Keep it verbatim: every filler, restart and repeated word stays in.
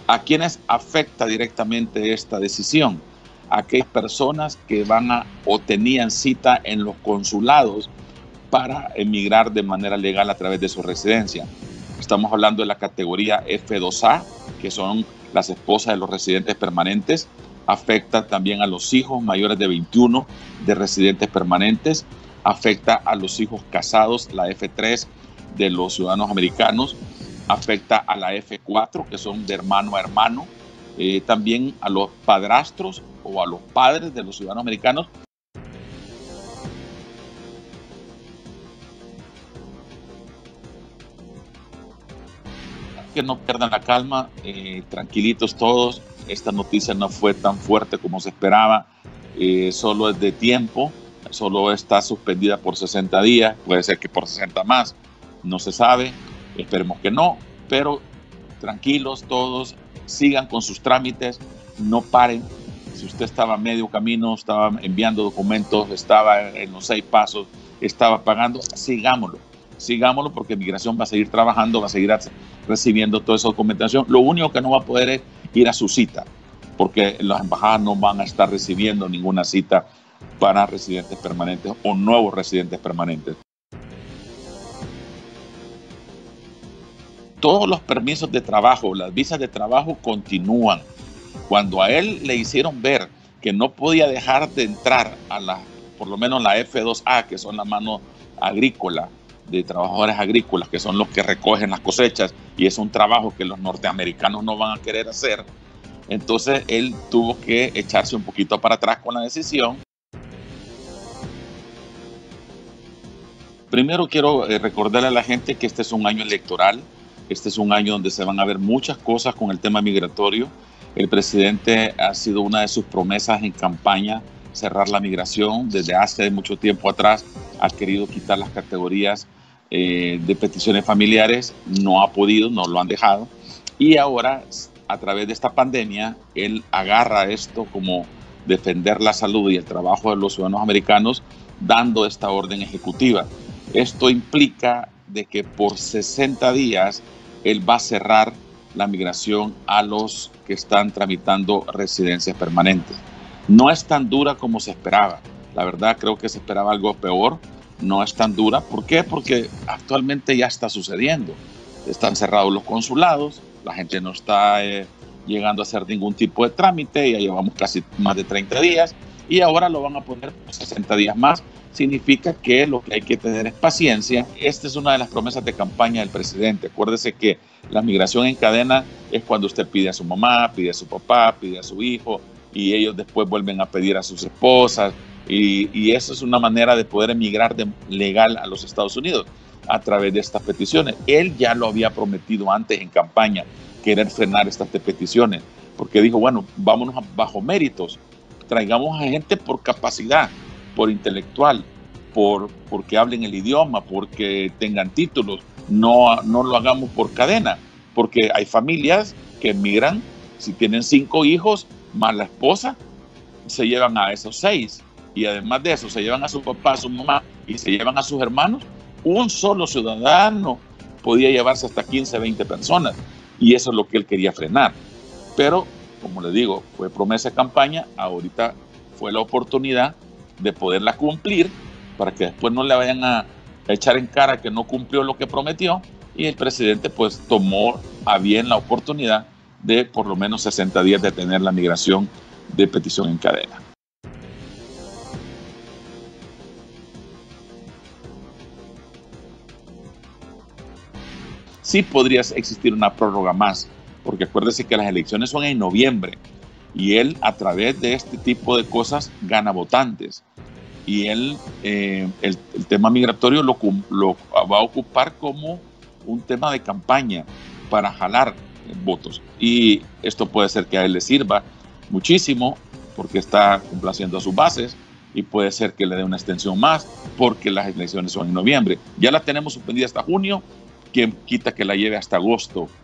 ¿A quiénes afecta directamente esta decisión? A aquellas personas que van a o tenían cita en los consulados para emigrar de manera legal a través de su residencia. Estamos hablando de la categoría F dos A, que son las esposas de los residentes permanentes. Afecta también a los hijos mayores de veintiuno de residentes permanentes. Afecta a los hijos casados, la F tres de los ciudadanos americanos. Afecta a la F cuatro, que son de hermano a hermano. Eh, también a los padrastros o a los padres de los ciudadanos americanos. Que no pierdan la calma, eh, tranquilitos todos. Esta noticia no fue tan fuerte como se esperaba, eh, solo es de tiempo, solo está suspendida por sesenta días, puede ser que por sesenta más, no se sabe, esperemos que no, pero tranquilos todos, sigan con sus trámites, no paren. Si usted estaba a medio camino, estaba enviando documentos, estaba en los seis pasos, estaba pagando, sigámoslo. Sigámoslo porque Migración va a seguir trabajando, va a seguir recibiendo toda esa documentación. Lo único que no va a poder es ir a su cita, porque las embajadas no van a estar recibiendo ninguna cita para residentes permanentes o nuevos residentes permanentes. Todos los permisos de trabajo, las visas de trabajo continúan. Cuando a él le hicieron ver que no podía dejar de entrar a la, por lo menos la F dos A, que son la mano agrícola, de trabajadores agrícolas, que son los que recogen las cosechas, y es un trabajo que los norteamericanos no van a querer hacer, entonces él tuvo que echarse un poquito para atrás con la decisión. Primero quiero eh, recordarle a la gente que este es un año electoral, este es un año donde se van a ver muchas cosas con el tema migratorio. El presidente ha sido una de sus promesas en campaña, cerrar la migración. Desde hace mucho tiempo atrás ha querido quitar las categorías eh, de peticiones familiares, no ha podido, no lo han dejado, y ahora a través de esta pandemia él agarra esto como defender la salud y el trabajo de los ciudadanos americanos, dando esta orden ejecutiva. Esto implica de que por sesenta días él va a cerrar la migración a los que están tramitando residencias permanentes. No es tan dura como se esperaba. La verdad, creo que se esperaba algo peor. No es tan dura. ¿Por qué? Porque actualmente ya está sucediendo. Están cerrados los consulados, la gente no está eh, llegando a hacer ningún tipo de trámite, ya llevamos casi más de treinta días y ahora lo van a poner por sesenta días más. Significa que lo que hay que tener es paciencia. Esta es una de las promesas de campaña del presidente. Acuérdese que la migración en cadena es cuando usted pide a su mamá, pide a su papá, pide a su hijo, y ellos después vuelven a pedir a sus esposas, y, y eso es una manera de poder emigrar de, legal a los Estados Unidos a través de estas peticiones. Él ya lo había prometido antes en campaña, querer frenar estas peticiones, porque dijo, bueno, vámonos a, bajo méritos, traigamos a gente por capacidad, por intelectual, por, porque hablen el idioma, porque tengan títulos, no, no lo hagamos por cadena, porque hay familias que emigran, si tienen cinco hijos, más la esposa, se llevan a esos seis, y además de eso se llevan a su papá, a su mamá, y se llevan a sus hermanos. Un solo ciudadano podía llevarse hasta quince, veinte personas, y eso es lo que él quería frenar. Pero, como le digo, fue promesa de campaña, ahorita fue la oportunidad de poderla cumplir, para que después no le vayan a echar en cara que no cumplió lo que prometió, y el presidente pues tomó a bien la oportunidad de por lo menos sesenta días de tener la migración de petición en cadena. Sí podría existir una prórroga más, porque acuérdese que las elecciones son en noviembre y él a través de este tipo de cosas gana votantes, y él eh, el, el tema migratorio lo, lo va a ocupar como un tema de campaña para jalar votos, y esto puede ser que a él le sirva muchísimo porque está complaciendo a sus bases, y puede ser que le dé una extensión más porque las elecciones son en noviembre. Ya las tenemos suspendidas hasta junio, quien quita que la lleve hasta agosto